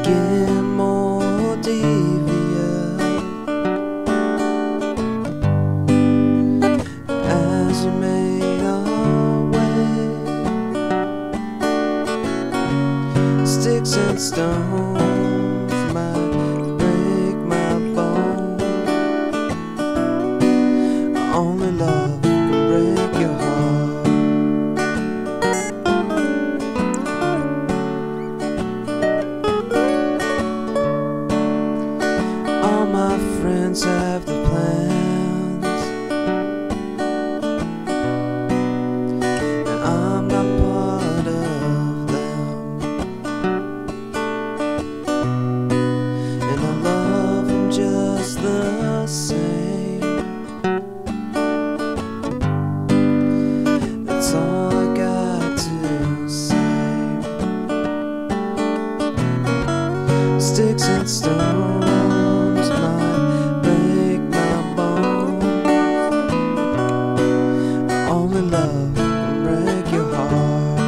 get more devious as you made our way. Sticks and stones might break my bones. Only love can break your heart. All my friends have the plans, and I'm not part of them. And I love them just the same. That's all I got to say. Sticks and stones might break my bones. Only love can break your heart.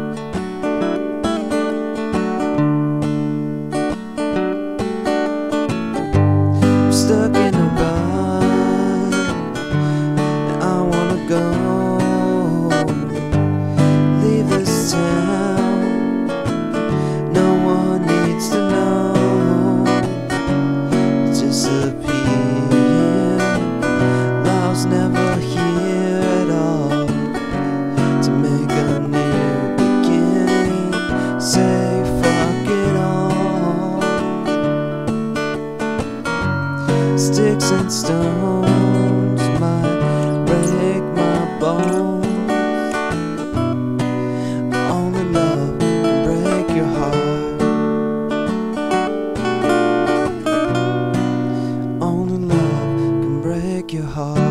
I'm stuck in a rut, and I wanna go. Leave this town, no one needs to know. Disappear, love's never here at all. To make a new beginning, say fuck it all. Sticks and stones might break my bones. Only love can break your heart. Only love can break your heart.